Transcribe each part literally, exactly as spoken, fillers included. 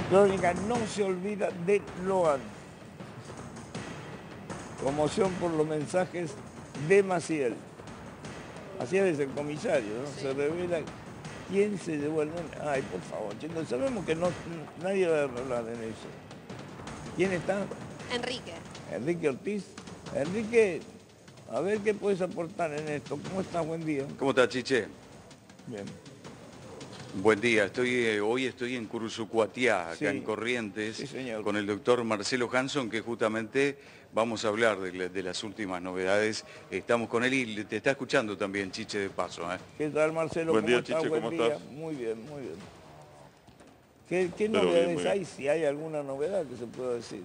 Crónica no se olvida de Loan. Conmoción por los mensajes de Maciel. Maciel es el comisario, ¿no? Sí. Se revela quién se llevó el nene. Ay, por favor, chicos, sabemos que no, nadie va a hablar en eso. ¿Quién está? Enrique. Enrique Ortiz. Enrique, a ver qué puedes aportar en esto. ¿Cómo estás? Buen día. ¿Cómo estás, Chiche? Bien. Buen día, estoy, eh, hoy estoy en Cursucuatiá, acá Sí. en Corrientes, Sí, señor. con el doctor Marcelo Hanson, que justamente vamos a hablar de, de las últimas novedades. Estamos con él y te está escuchando también, Chiche, de paso. ¿eh? ¿Qué tal, Marcelo? Buen ¿Cómo día, estás? Chiche, Buen ¿cómo día. estás? Muy bien, muy bien. ¿Qué, qué Pero novedades bien, bien. hay? Si hay alguna novedad que se pueda decir.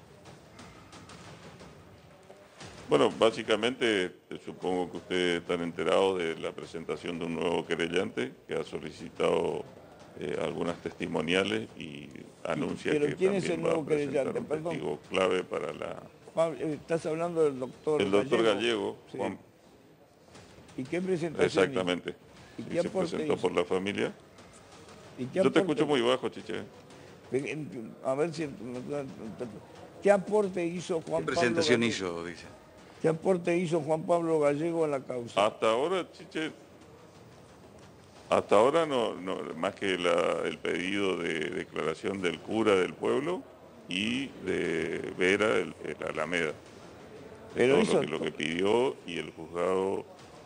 Bueno, básicamente eh, supongo que ustedes están enterados de la presentación de un nuevo querellante que ha solicitado eh, algunas testimoniales y anuncia Pero que ¿quién también es el va a nuevo presentar querellante? un Perdón. testigo clave para la... Pablo, eh, estás hablando del doctor El doctor Gallego. Gallego, Sí. Juan, ¿Y qué presentación exactamente, hizo? ¿Y y qué se aporte presentó hizo? por la familia. ¿Y qué Yo te aporte- escucho muy bajo, Chiche. A ver si... ¿Qué aporte hizo Juan ¿Qué Pablo presentación Gallego? hizo, dice? ¿Qué aporte hizo Juan Pablo Gallego a la causa? Hasta ahora, Chiche, hasta ahora no, no más que la- el pedido de declaración del cura del pueblo y de Vera, el, el Alameda. Pero Todo hizo lo que, lo to- que pidió y el juzgado...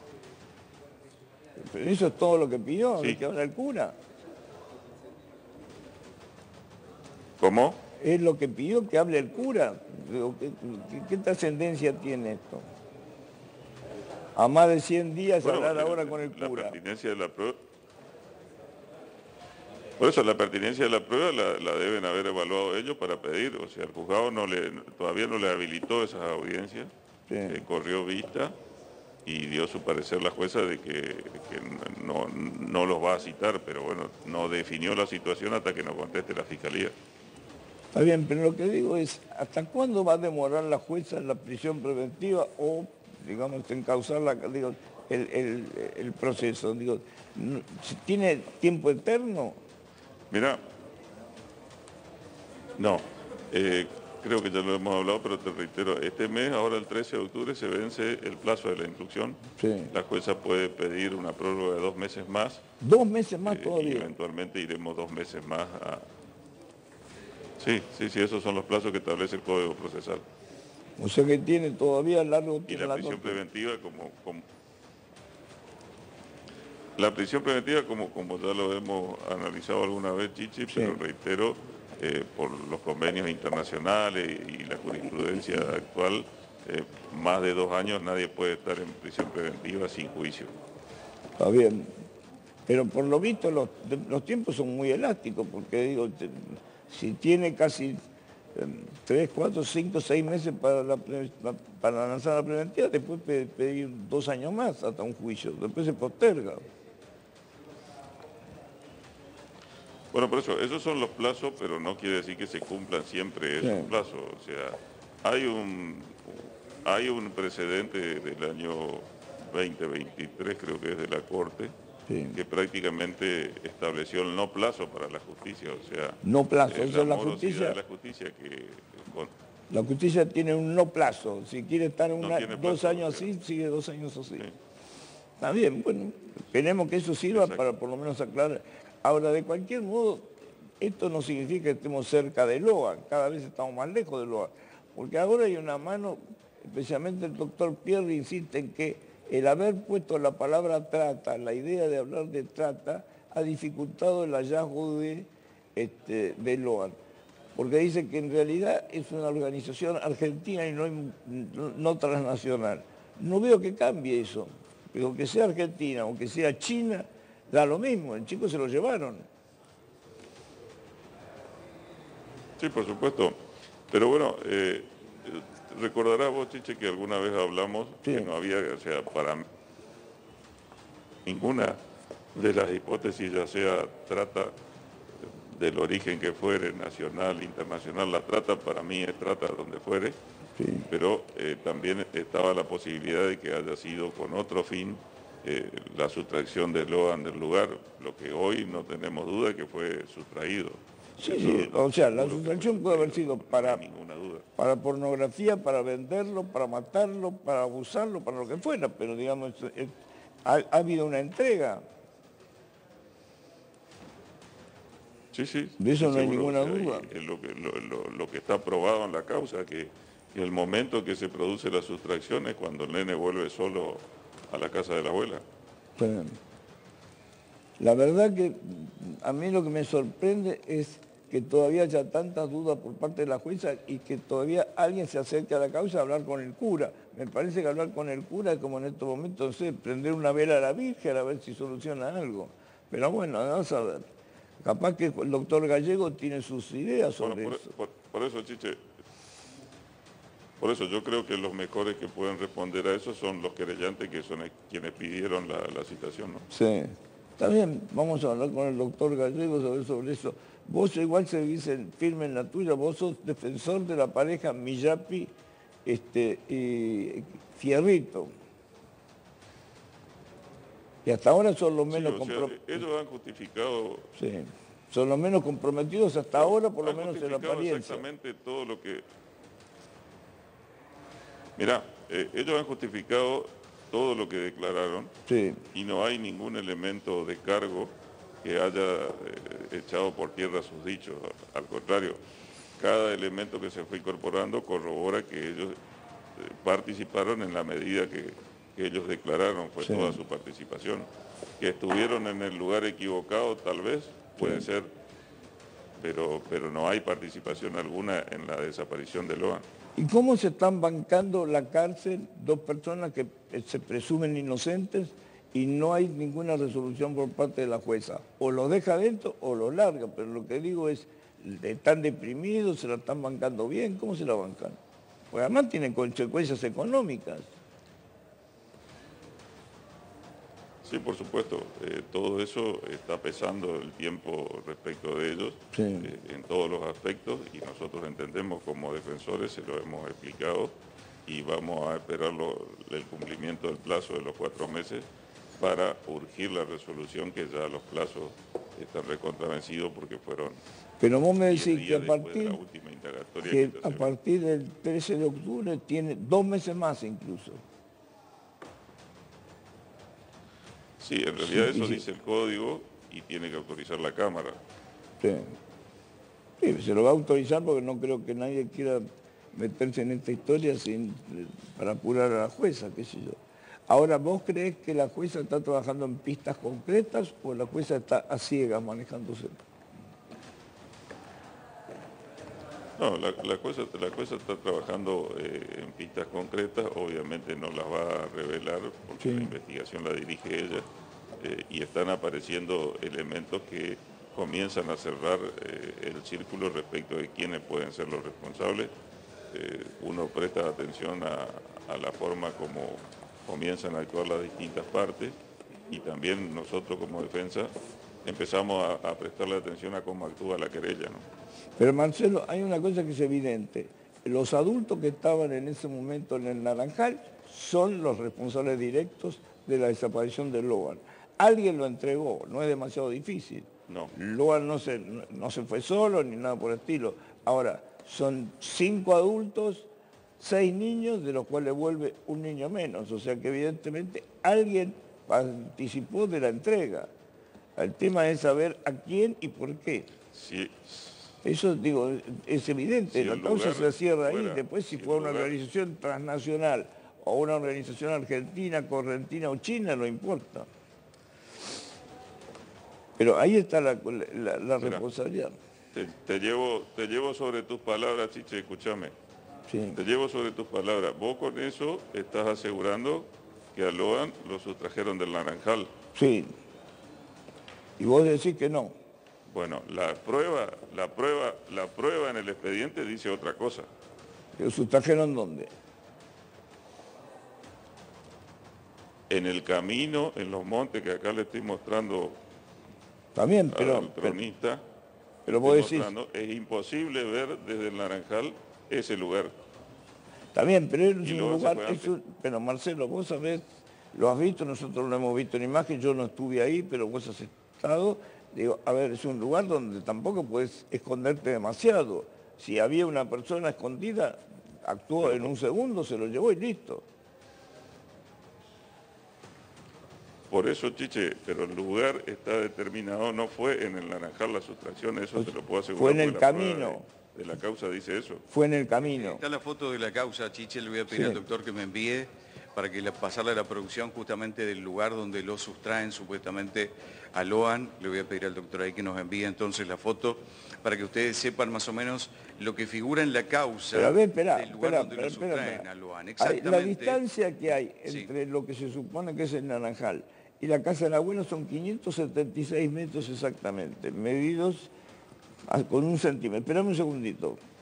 Pero eso es todo lo que pidió, Sí. de que habla el cura. ¿Cómo? Es lo que pidió que hable el cura. Digo, ¿Qué, qué- qué trascendencia tiene esto? A más de cien días Bueno, hablar eh, ahora con el la cura. pertinencia de la prueba... Por eso la pertinencia de la prueba la, la deben haber evaluado ellos para pedir. O sea, el juzgado no le, todavía no le habilitó esas audiencias. Sí. Eh, corrió vista y dio su parecer la jueza de que, que no, no los va a citar, pero bueno, no definió la situación hasta que nos conteste la fiscalía. Está bien, pero lo que digo es, ¿hasta cuándo va a demorar la jueza la prisión preventiva o, digamos, encauzar la, digo, el, el- el proceso? Digo, no- si ¿tiene tiempo eterno? Mira, no, eh, creo que ya lo hemos hablado, pero te reitero, este mes, ahora el trece de octubre, se vence el plazo de la instrucción. Sí. La jueza puede pedir una prórroga de dos meses más. Dos meses más eh, y todavía. eventualmente iremos dos meses más a... Sí, sí, sí, esos son los plazos que establece el Código Procesal. O sea que tiene todavía largo Y tiene la prisión corte. preventiva como, como- la prisión preventiva como, como ya lo hemos analizado alguna vez, Chichi, pero reitero, eh, por los convenios internacionales y la jurisprudencia actual, eh, más de dos años nadie puede estar en prisión preventiva sin juicio. Está bien. Pero por lo visto los, los tiempos son muy elásticos, porque digo, te- si tiene casi eh, tres, cuatro, cinco, seis meses para, la, pre- para lanzar la preventiva, después puede pedir dos años más hasta un juicio, después se posterga. Bueno, por eso, esos son los plazos, pero no quiere decir que se cumplan siempre esos Sí. plazos. O sea, hay un, hay un precedente del año veinte veintitrés, creo que es de la Corte, Sí. que prácticamente estableció el no plazo para la justicia. O sea, No plazo, eh, eso es la morosidad justicia. de la justicia que... con- La justicia tiene un no plazo. Si quiere estar No una- tiene dos plazo, años o sea. así, sigue dos años así. Sí. Está bien, bueno, esperemos que eso sirva Exacto. para por lo menos aclarar. Ahora, de cualquier modo, esto no significa que estemos cerca de Loa, cada vez estamos más lejos de Loa, porque ahora hay una mano, especialmente el doctor Pierre insiste en que el haber puesto la palabra trata, la idea de hablar de trata, ha dificultado el hallazgo de, este, de Loa, porque dice que en realidad es una organización argentina y no, no, no transnacional. No veo que cambie eso. Pero que sea Argentina o que sea China, da lo mismo, el chico se lo llevaron. Sí, por supuesto. Pero bueno, eh, recordarás vos, Chiche, que alguna vez hablamos Sí. que no había, o sea, para ninguna de las hipótesis, ya sea trata del origen que fuere, nacional, internacional, la trata para mí es trata donde fuere, Sí. pero eh, también estaba la posibilidad de que haya sido con otro fin eh, la sustracción de Loan del lugar, lo que hoy no tenemos duda que fue sustraído. Sí, sí, o sea, la sustracción puede haber sido para, no hay ninguna duda. para pornografía, para venderlo, para matarlo, para abusarlo, para lo que fuera, pero digamos, eh, ha, ha habido una entrega. Sí, sí. De eso sí, no hay seguro, ninguna o sea, duda. Es lo que, lo, lo- lo que está probado en la causa, que, que el momento que se produce la sustracción es cuando el nene vuelve solo a la casa de la abuela. Pero, la verdad que a mí lo que me sorprende es que todavía haya tantas dudas por parte de la jueza y que todavía alguien se acerque a la causa a hablar con el cura. Me parece que hablar con el cura es como en estos momentos, no sé, prender una vela a la Virgen a ver si soluciona algo. Pero bueno, vamos a ver. Capaz que el doctor Gallego tiene sus ideas sobre Bueno, eso. por, por- por eso, Chiche, por eso yo creo que los mejores que pueden responder a eso son los querellantes, que son quienes pidieron la, la citación, ¿no? Sí. Está bien, vamos a hablar con el doctor Gallego sobre, sobre eso. Vos igual seguís en- firme en la tuya, vos sos defensor de la pareja Millapi este, y Fierrito. Y hasta ahora son los Sí, menos o sea, comprometidos. ellos han justificado, Sí. Son los menos comprometidos hasta ahora, por lo han menos en la justificado apariencia. exactamente todo lo que... Mirá, eh, ellos han justificado todo lo que declararon Sí, y no hay ningún elemento de cargo que haya eh, echado por tierra sus dichos. Al contrario, cada elemento que se fue incorporando corrobora que ellos eh, participaron en la medida que, que ellos declararon, fue Sí. toda su participación. Que estuvieron en el lugar equivocado, tal vez, puede ser, pero, pero no hay participación alguna en la desaparición de Loan. ¿y cómo se están bancando la cárcel dos personas que eh, se presumen inocentes y no hay ninguna resolución por parte de la jueza? O lo deja adentro o lo larga, pero lo que digo es, están deprimidos, se la están bancando bien, ¿cómo se la bancan? Pues además tienen consecuencias económicas. Sí, por supuesto, eh, todo eso está pesando el tiempo respecto de ellos Sí. eh, en todos los aspectos y nosotros entendemos como defensores, se lo hemos explicado y vamos a esperar lo- el cumplimiento del plazo de los cuatro meses para urgir la resolución, que ya los plazos están recontravencidos porque fueron Pero vos me diez decís que días a después de partir, la última indagatoria que que se a hace. partir del trece de octubre tiene dos meses más incluso. Sí, en realidad Sí, eso sí. dice el código y tiene que autorizar la Cámara. Sí. Sí, se lo va a autorizar porque no creo que nadie quiera meterse en esta historia sin, para apurar a la jueza, qué sé yo. Ahora, ¿vos creés que la jueza está trabajando en pistas concretas o la jueza está a ciegas manejándose? No, la, la, jueza, la jueza está trabajando eh, en pistas concretas, obviamente no las va a revelar porque Sí. la investigación la dirige ella eh, y están apareciendo elementos que comienzan a cerrar eh, el círculo respecto de quiénes pueden ser los responsables. Eh, uno presta atención a, a la forma como comienzan a actuar las distintas partes y también nosotros como defensa empezamos a, a prestarle atención a cómo actúa la querella, ¿no? Pero Marcelo, hay una cosa que es evidente. Los adultos que estaban en ese momento en el Naranjal son los responsables directos de la desaparición de Loan. Alguien lo entregó, no es demasiado difícil. No. Loan no se, no se fue solo ni nada por el estilo. Ahora, son cinco adultos, seis niños, de los cuales vuelve un niño menos. O sea que evidentemente alguien participó de la entrega. El tema es saber a quién y por qué. Sí. Eso, digo, es evidente, Si la el causa lugar se cierra ahí, fuera- después si si fue el una lugar- organización transnacional o una organización argentina, correntina o china, no importa. Pero ahí está la, la- la Mira. responsabilidad. Te, te llevo, te llevo sobre tus palabras, Chiche, escúchame. Sí. Te llevo sobre tus palabras. Vos con eso estás asegurando que a Loan lo sustrajeron del Naranjal. Sí. Y vos decís que no. Bueno, la prueba, la prueba, la prueba en el expediente dice otra cosa. ¿Lo sustrajeron dónde? En el camino, en los montes que acá le estoy mostrando También, al pero, pero, cronista, pero vos estoy decís, mostrando, es imposible ver desde el Naranjal ese lugar. también, pero es Y un luego se lugar, fue es antes. un- pero Marcelo, vos sabés, lo has visto, nosotros lo hemos visto en imagen, yo no estuve ahí, pero vos has estado, Digo, a ver, es un lugar donde tampoco puedes esconderte demasiado. Si había una persona escondida, actuó en un segundo, se lo llevó y listo. Por eso, Chiche, pero el lugar está determinado, no fue en el Naranjal la sustracción, eso Pues te lo puedo asegurar. fue en el porque la prueba camino. De, de la causa dice eso. Fue en el camino. Está la foto de la causa, Chiche, le voy a pedir Sí. al doctor que me envíe para que le, pasarle a la producción justamente del lugar donde lo sustraen supuestamente a Loan. Le voy a pedir al doctor ahí que nos envíe entonces la foto para que ustedes sepan más o menos lo que figura en la causa Pero a ver, espera, del lugar espera, donde espera, lo sustraen espera. a Loan. Hay- Exactamente. La distancia que hay Sí. entre lo que se supone que es el Naranjal y la casa del abuelo son quinientos setenta y seis metros exactamente, medidos a- con un centímetro. Esperame un segundito.